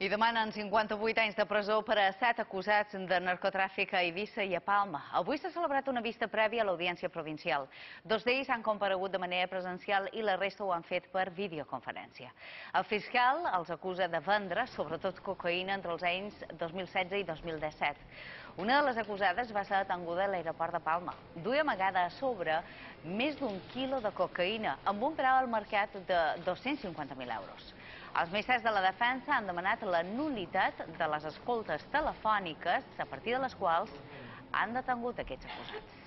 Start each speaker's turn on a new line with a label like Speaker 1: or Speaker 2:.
Speaker 1: I demanen 58 anys de presó per a 7 acusats de narcotràfic a Eivissa i a Palma. Avui s'ha celebrat una vista prèvia a l'Audiència Provincial. 2 d'ells han comparegut de manera presencial i la resta ho han fet per videoconferència. El fiscal els acusa de vendre, sobretot cocaïna, entre els anys 2016 i 2017. Una de les acusades va ser detenguda a l'aeroport de Palma. Duia amagada a sobre més d'1 quilo de cocaïna, amb un preu al mercat de 250.000 euros. Els mestres de la defensa han demanat la nul·litat de les escoltes telefòniques, a partir de les quals han detengut aquests acusats.